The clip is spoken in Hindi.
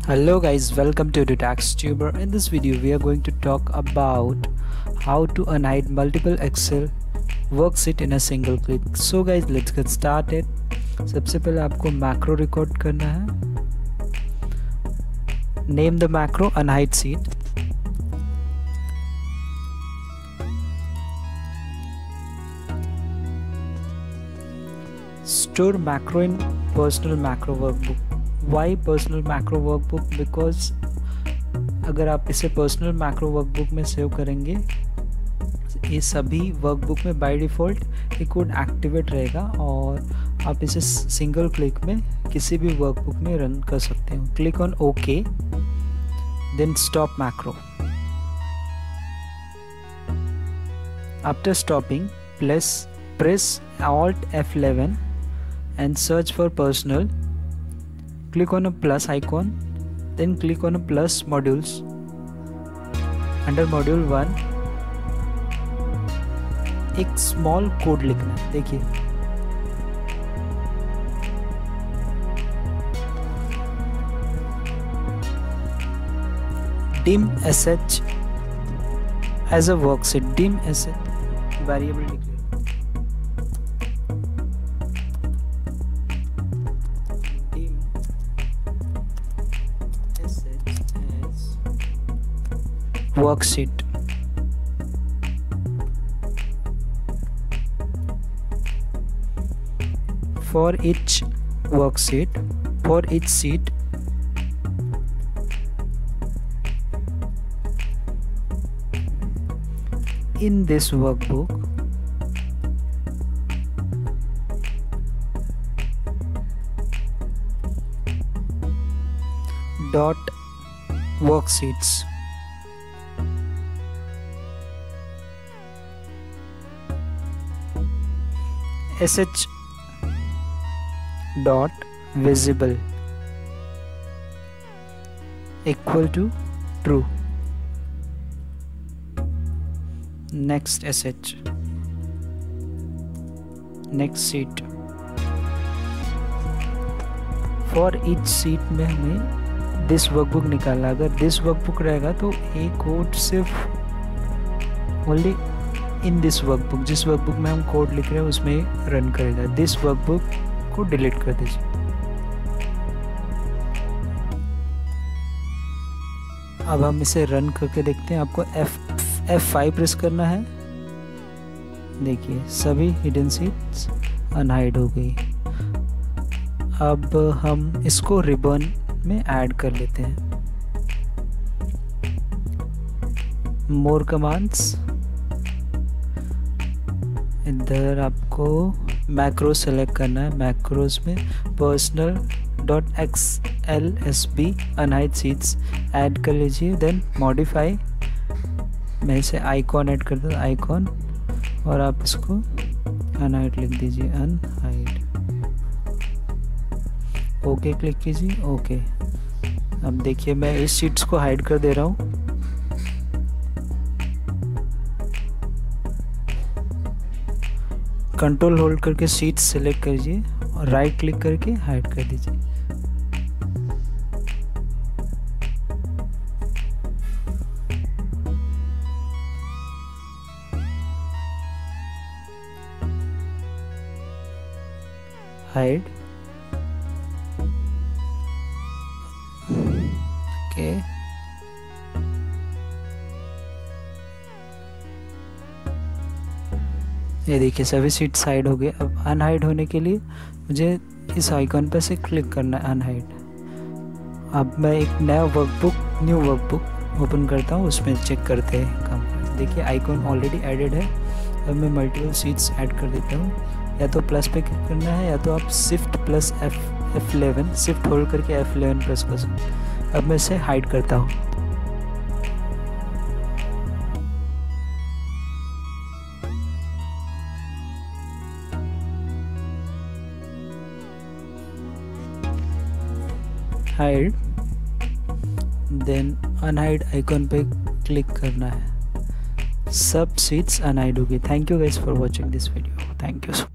Hello guys, welcome to the TaxTuber. In this video we are going to talk about how to unhide multiple Excel worksheet in a single click. So guys, let's get started. सबसे पहले आपको मैक्रो रिकॉर्ड करना है. Name the macro unhide sheet. Store macro in personal macro workbook. Why personal macro workbook? Because अगर आप इसे personal macro workbook में सेव करेंगे, ये सभी वर्कबुक में बाय डिफ़ॉल्ट ये कोड एक्टिवेट रहेगा और आप इसे सिंगल क्लिक में किसी भी वर्कबुक में रन कर सकते हो. Click on okay, then stop macro. After stopping press Alt F11 and search for personal. Click on a plus icon, then click on a plus modules. Under module 1 एक स्मॉल कोड लिखना है. देखिए dim sh as a worksheet. dim sh variable लिख worksheet. For each worksheet, for each sheet, in this workbook, dot worksheets. sh dot visible equal to true. Next sh, next sheet. For each sheet में हमें this workbook निकालना. अगर this workbook रहेगा तो ये कोड सिर्फ only इन दिस वर्कबुक, जिस वर्कबुक में हम कोड लिख रहे हैं उसमें रन करेगा. दिस वर्कबुक को डिलीट कर दीजिए. अब हम इसे रन करके देखते हैं. आपको F5 प्रेस करना है. देखिए सभी हिडन शीट्स अनहाइड हो गई. अब हम इसको रिबन में ऐड कर लेते हैं. मोर कमांड्स, इधर आपको मैक्रो सेलेक्ट करना है. मैक्रोज में personal dot XLSB unhide sheets add कर लीजिए. देन मॉडिफाई, मैं इसे आइकॉन ऐड करता हूँ, आइकॉन, और आप इसको अनहाइड लिख दीजिए, अनहाइड. ओके क्लिक कीजिए. ओके, अब देखिए मैं इस शीट्स को हाइड कर दे रहा हूँ. कंट्रोल होल्ड करके शीट सेलेक्ट कीजिए और राइट क्लिक करके हाइड कर दीजिए. हाइड. ओके, ये देखिए सभी सीट साइड हो गए. अब अनहाइड होने के लिए मुझे इस आइकॉन पर से क्लिक करना है, अनहाइड. अब मैं एक नया न्यू वर्कबुक ओपन करता हूँ, उसमें चेक करते हैं काम. देखिए आइकॉन ऑलरेडी एडेड है. अब मैं मल्टीपल सीट्स ऐड कर देता हूँ. या तो प्लस पे क्लिक करना है या तो आप shift plus F11 shift hold करके F11 प्रेस कर सकते हैं. अब मैं इसे हाइड करता हूँ. हाइड, देन अनहाइड आइकॉन पे क्लिक करना है. सब सीट्स अनहाइड होगी. Thank you guys for watching this video. Thank you so much.